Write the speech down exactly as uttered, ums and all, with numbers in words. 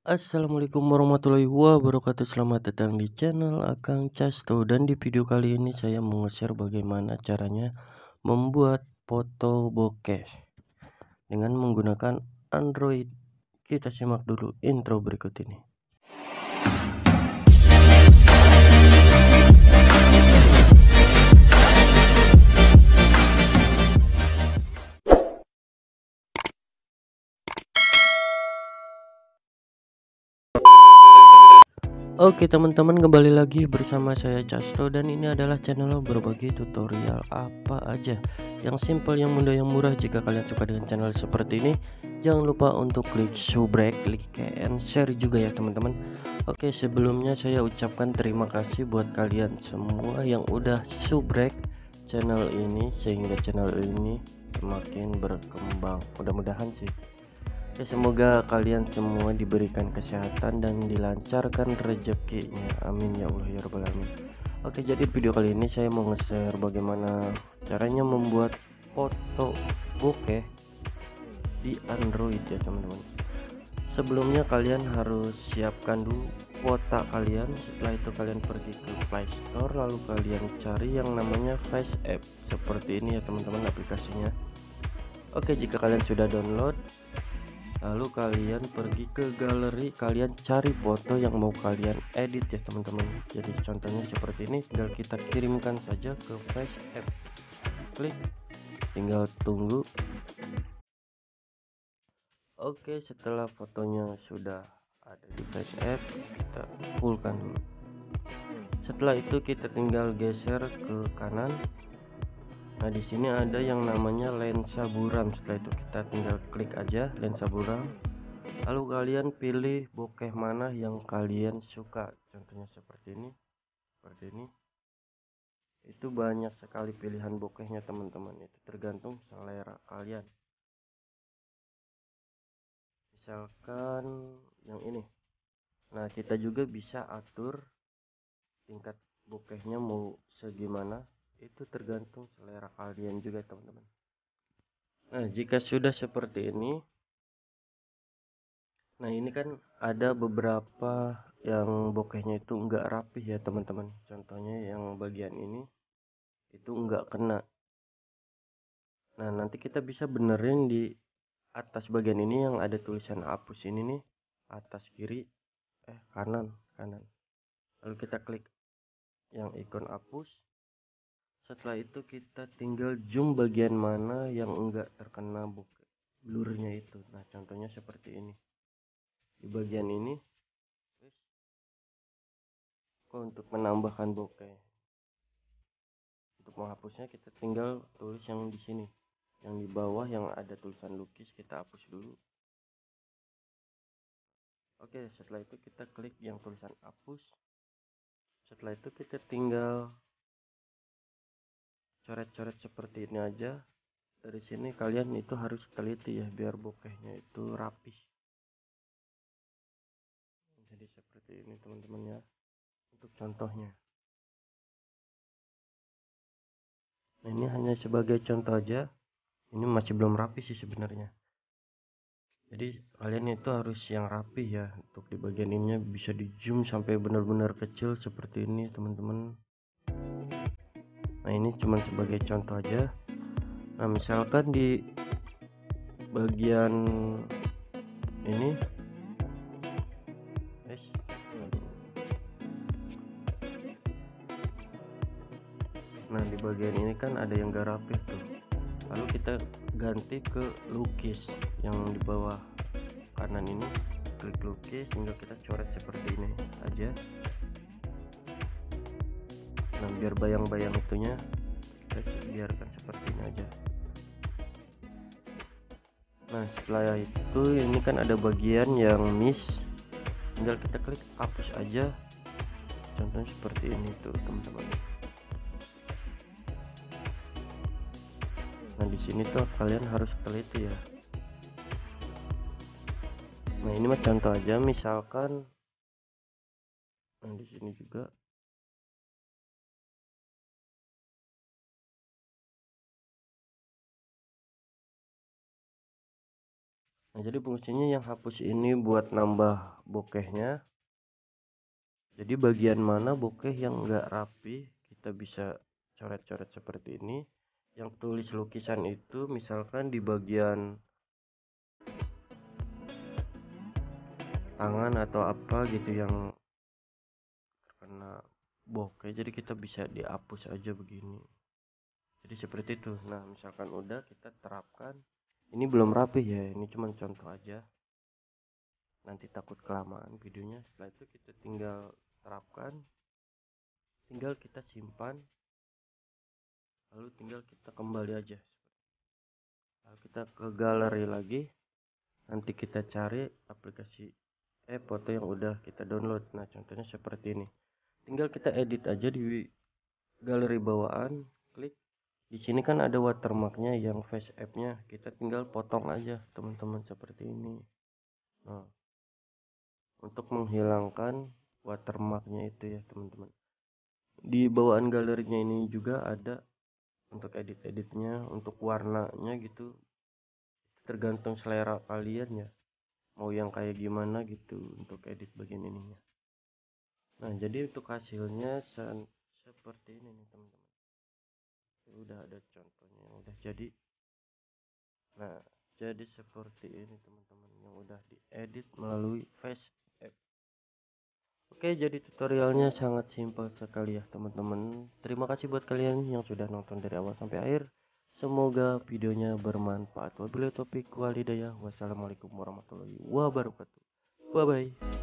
Assalamualaikum warahmatullahi wabarakatuh. Selamat datang di channel Akang Casto. Dan di video kali ini saya mau share bagaimana caranya membuat foto bokeh dengan menggunakan Android. Kita simak dulu intro berikut ini. Oke teman-teman, kembali lagi bersama saya Casto, dan ini adalah channel berbagi tutorial apa aja yang simple, yang mudah, yang murah. Jika kalian suka dengan channel seperti ini, jangan lupa untuk klik subscribe, klik and share juga ya teman-teman. Oke, sebelumnya saya ucapkan terima kasih buat kalian semua yang udah subscribe channel ini, sehingga channel ini semakin berkembang. Mudah-mudahan sih. Ya, semoga kalian semua diberikan kesehatan dan dilancarkan rezekinya. Amin ya Allah ya rabbal alamin. Oke, jadi video kali ini saya mau nge-share bagaimana caranya membuat foto bokeh di Android ya teman-teman. Sebelumnya kalian harus siapkan dulu kuota kalian. Setelah itu kalian pergi ke Play Store, lalu kalian cari yang namanya Face App. Seperti ini ya teman-teman aplikasinya. Oke, jika kalian sudah download, lalu kalian pergi ke galeri, kalian cari foto yang mau kalian edit ya teman-teman. Jadi contohnya seperti ini, tinggal kita kirimkan saja ke Face App, klik, tinggal tunggu. Oke, setelah fotonya sudah ada di Face App, kita fullkan dulu. Setelah itu kita tinggal geser ke kanan. Nah, di sini ada yang namanya lensa buram. Setelah itu kita tinggal klik aja lensa buram. Lalu kalian pilih bokeh mana yang kalian suka. Contohnya seperti ini, seperti ini. Itu banyak sekali pilihan bokehnya teman-teman. Itu tergantung selera kalian. Misalkan yang ini. Nah, kita juga bisa atur tingkat bokehnya mau segimana. Itu tergantung selera kalian juga teman-teman. Nah, jika sudah seperti ini, nah ini kan ada beberapa yang bokehnya itu enggak rapih ya teman-teman. Contohnya yang bagian ini itu enggak kena. Nah, nanti kita bisa benerin di atas bagian ini yang ada tulisan hapus ini nih, atas kiri, eh kanan, kanan. Lalu kita klik yang ikon hapus. Setelah itu kita tinggal zoom bagian mana yang enggak terkena bokeh blurnya itu. Nah, contohnya seperti ini. Di bagian ini, untuk menambahkan bokeh, untuk menghapusnya kita tinggal tulis yang di sini, yang di bawah yang ada tulisan lukis, kita hapus dulu. Oke, setelah itu kita klik yang tulisan hapus. Setelah itu kita tinggal coret-coret seperti ini aja. Dari sini kalian itu harus teliti ya, biar bokehnya itu rapih. Jadi seperti ini teman-teman ya, untuk contohnya. Nah, ini hanya sebagai contoh aja. Ini masih belum rapi sih sebenarnya. Jadi kalian itu harus yang rapi ya. Untuk di bagian ininya bisa di zoom sampai benar-benar kecil seperti ini teman-teman. Nah, ini cuma sebagai contoh aja. Nah, misalkan di bagian ini, guys, nah di bagian ini kan ada yang gak rapi tuh. Lalu kita ganti ke lukis yang di bawah kanan ini, klik lukis, tinggal kita coret seperti ini aja. Nah, biar bayang-bayang itunya kita biarkan seperti ini aja. Nah, setelah itu ini kan ada bagian yang miss, tinggal kita klik hapus aja. Contohnya seperti ini tuh teman-teman. Nah, di sini tuh kalian harus teliti ya. Nah, ini mah contoh aja, misalkan nah di sini juga. Nah, jadi fungsinya yang hapus ini buat nambah bokehnya. Jadi bagian mana bokeh yang enggak rapi kita bisa coret-coret seperti ini. Yang tulis lukisan itu misalkan di bagian tangan atau apa gitu yang terkena bokeh, jadi kita bisa dihapus aja begini. Jadi seperti itu. Nah, misalkan udah kita terapkan, ini belum rapi ya, ini cuma contoh aja, nanti takut kelamaan videonya. Setelah itu kita tinggal terapkan, tinggal kita simpan, lalu tinggal kita kembali aja. Lalu kita ke galeri lagi, nanti kita cari aplikasi eh foto yang udah kita download. Nah, contohnya seperti ini, tinggal kita edit aja di galeri bawaan, klik di sini kan ada watermarknya yang face app-nya, kita tinggal potong aja teman-teman seperti ini. Nah, untuk menghilangkan watermarknya itu ya teman-teman, di bawaan galerinya ini juga ada untuk edit-editnya, untuk warnanya gitu, tergantung selera kalian ya, mau yang kayak gimana gitu untuk edit bagian ininya. Nah, jadi untuk hasilnya seperti ini nih teman-teman, udah ada contohnya yang udah jadi. Nah, jadi seperti ini teman-teman yang udah diedit melalui Face App. Oke, jadi tutorialnya sangat simpel sekali ya teman-teman. Terima kasih buat kalian yang sudah nonton dari awal sampai akhir. Semoga videonya bermanfaat. Wabillahi taufiq walhidayah. Wassalamualaikum warahmatullahi wabarakatuh. Bye bye.